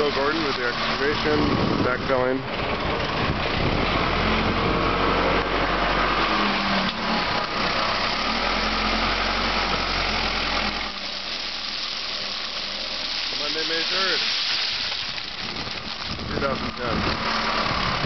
Go Gordon with the excavation, backfilling. Monday, May 3rd, 2010.